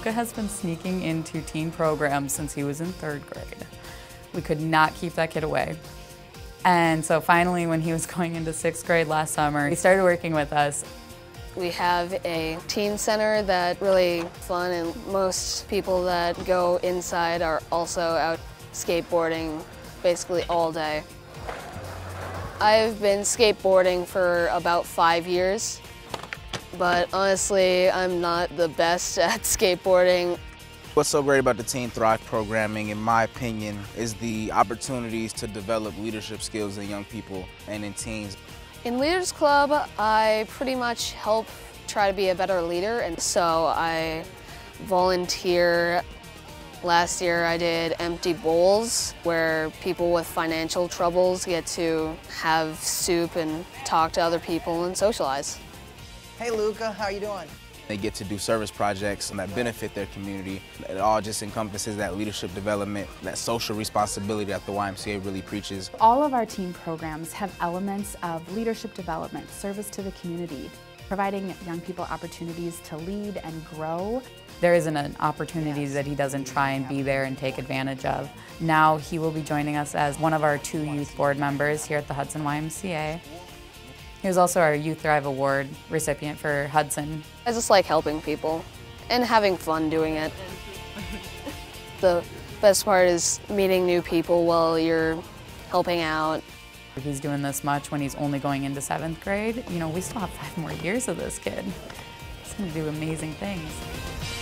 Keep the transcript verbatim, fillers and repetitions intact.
Luca has been sneaking into teen programs since he was in third grade. We could not keep that kid away. And so finally, when he was going into sixth grade last summer, he started working with us. We have a teen center that really fun, and most people that go inside are also out skateboarding basically all day. I've been skateboarding for about five years, but honestly, I'm not the best at skateboarding. What's so great about the Teen Thrive programming, in my opinion, is the opportunities to develop leadership skills in young people and in teens. In Leaders Club, I pretty much help try to be a better leader, and so I volunteer. Last year I did Empty Bowls, where people with financial troubles get to have soup and talk to other people and socialize. Hey Luca, how you doing? They get to do service projects that benefit their community. It all just encompasses that leadership development, that social responsibility that the Y M C A really preaches. All of our teen programs have elements of leadership development, service to the community, providing young people opportunities to lead and grow. There isn't an opportunity that he doesn't try and be there and take advantage of. Now he will be joining us as one of our two youth board members here at the Hudson Y M C A. He was also our Youth Thrive Award recipient for Hudson. I just like helping people and having fun doing it. The best part is meeting new people while you're helping out. If he's doing this much when he's only going into seventh grade, you know, we still have five more years of this kid. He's going to do amazing things.